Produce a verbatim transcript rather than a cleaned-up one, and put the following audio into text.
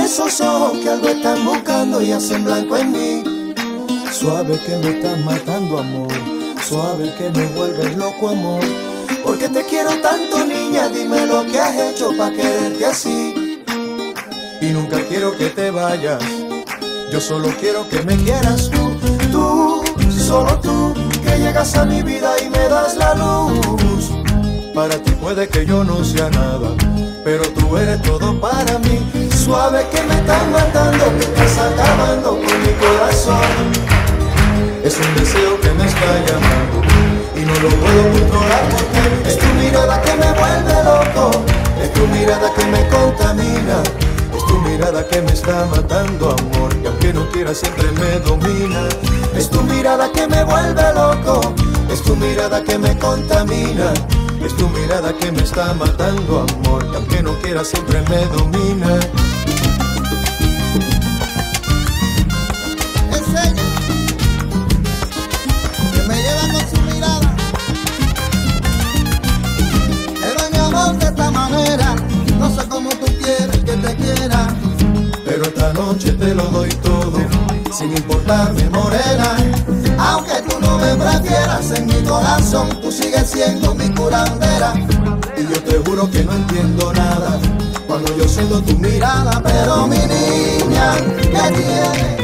esos ojos que algo están buscando y hacen blanco en mí. Suave que me estás matando, amor. Suave que me vuelves loco, amor. Porque te quiero tanto, niña, dime lo que has hecho pa' quererte así. Y nunca quiero que te vayas, yo solo quiero que me quieras tú. Tú, solo tú, que llegas a mi vida y me das la luz. Para ti puede que yo no sea nada, pero tú eres todo para mí. Suave que me estás matando, que estás acabando con mi corazón. Es un deseo que me está llamando y no lo puedo controlar porque es tu mirada que me vuelve loco, es tu mirada que me contamina, es tu mirada que me está matando, amor, y aunque no quiera siempre me domina. Es tu mirada que me vuelve loco, es tu mirada que me contamina, es tu mirada que me está matando, amor, y aunque no quiera siempre me domina. No sé cómo tú quieres que te quiera, pero esta noche te lo doy todo, sin importarme, morena. Aunque tú no me prefieras, en mi corazón tú sigues siendo mi curandera. Y yo te juro que no entiendo nada cuando yo siento tu mirada. Pero mi niña, ¿qué tiene?